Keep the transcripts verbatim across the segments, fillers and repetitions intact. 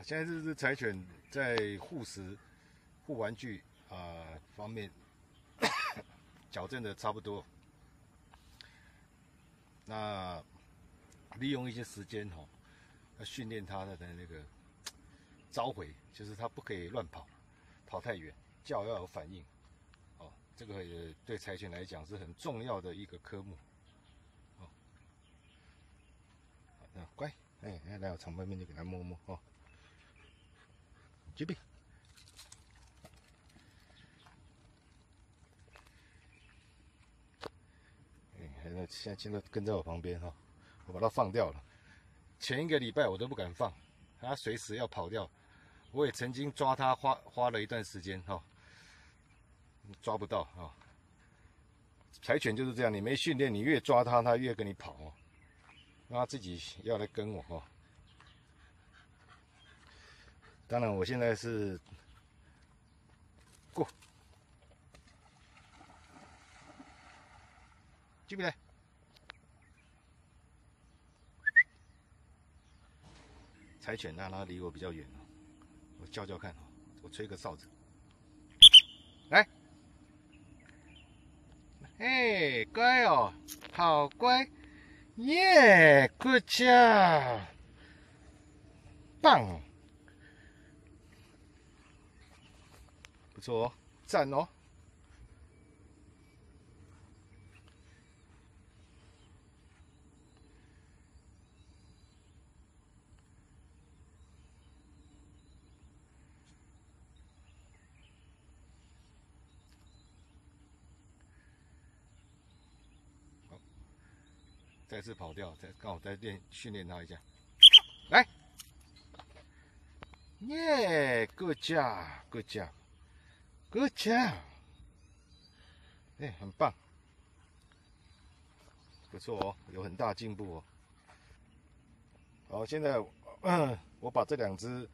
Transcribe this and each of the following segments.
现在这只柴犬在护食、护玩具啊、呃、方面矫正的差不多。那利用一些时间哈、哦，要训练它的那个召回，就是它不可以乱跑，跑太远，叫要有反应。哦，这个也对柴犬来讲是很重要的一个科目。哦，好，乖，哎，来我床旁边就给它摸摸哦。这边，哎，现在现在跟在我旁边哈、哦，我把它放掉了。前一个礼拜我都不敢放，它随时要跑掉。我也曾经抓它花花了一段时间哈、哦，抓不到啊、哦。柴犬就是这样，你没训练，你越抓它，它越跟你跑哦，让它自己要来跟我哦。当然，我现在是过，进不来。柴犬让它离我比较远，我叫叫看，我吹个哨子，来，哎，乖哦，好乖，耶 ，good job， 棒，不错哦，赞哦。再次跑掉，再刚好再练训练它一下，来，耶 ，good job，good job，good job， 哎，很棒，不错哦，有很大进步哦。好，现在我把这两只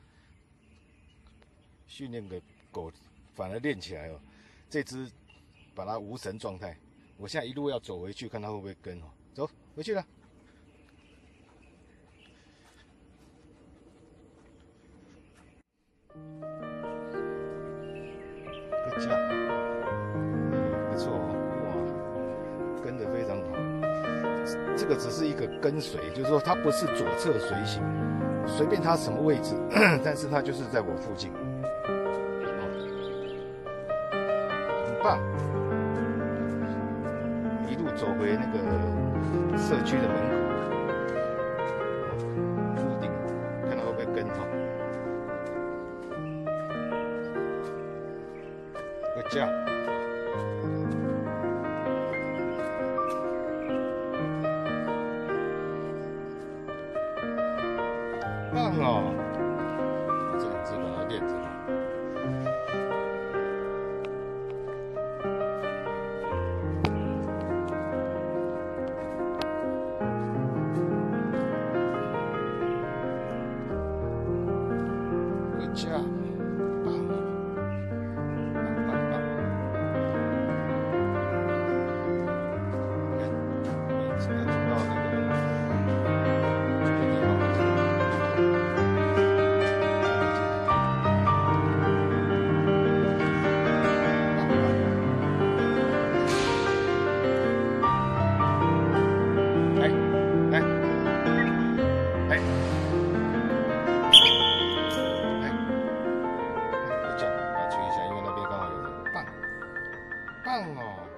训练的狗反而练起来了，这只把它无神状态，我现在一路要走回去，看它会不会跟哦。走回去了。good job， 不错哦，哇，跟得非常好。这个只是一个跟随，就是说它不是左侧随行，随便它什么位置，但是它就是在我附近，哦，很棒。一路走回那个社区的门口，屋顶，看它会不会跟哈。good job， 棒哦！这两只把它练着。家，棒，棒棒棒！你看，每次走到那个这个地方，来来来。棒哦！